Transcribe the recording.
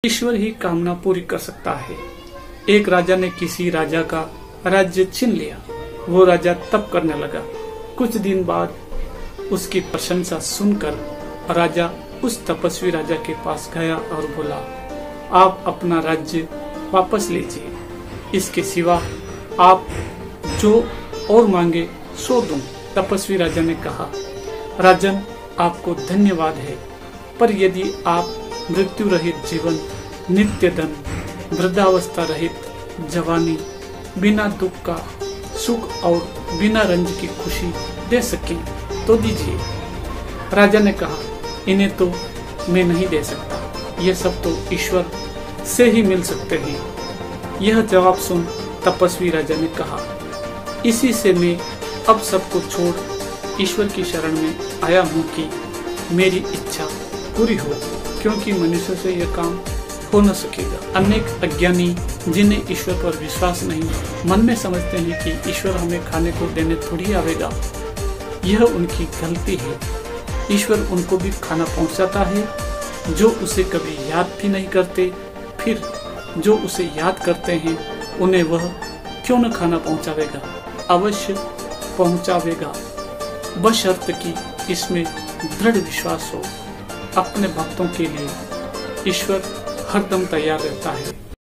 ईश्वर ही कामना पूरी कर सकता है। एक राजा ने किसी राजा का राज्य छीन लिया। वो राजा तप करने लगा। कुछ दिन बाद उसकी प्रशंसा सुनकर राजा उस तपस्वी राजा के पास गया और बोला, आप अपना राज्य वापस लीजिए, इसके सिवा आप जो और मांगे सो दूं। तपस्वी राजा ने कहा, राजन, आपको धन्यवाद है, पर यदि आप मृत्यु रहित जीवन, नित्य धन, वृद्धावस्था रहित जवानी, बिना दुख का सुख और बिना रंज की खुशी दे सके तो दीजिए। राजा ने कहा, इन्हें तो मैं नहीं दे सकता, ये सब तो ईश्वर से ही मिल सकते हैं। यह जवाब सुन तपस्वी राजा ने कहा, इसी से मैं अब सबको छोड़ ईश्वर की शरण में आया हूँ कि मेरी इच्छा पूरी हो, क्योंकि मनुष्य से यह काम हो न सकेगा। अनेक अज्ञानी जिन्हें ईश्वर पर विश्वास नहीं, मन में समझते हैं कि ईश्वर हमें खाने को देने थोड़ी आवेगा। यह उनकी गलती है। ईश्वर उनको भी खाना पहुंचाता है जो उसे कभी याद भी नहीं करते। फिर जो उसे याद करते हैं उन्हें वह क्यों न खाना पहुंचावेगा? अवश्य पहुंचावेगा, बशर्त कि इसमें दृढ़ विश्वास हो। अपने भक्तों के लिए ईश्वर हरदम तैयार रहता है।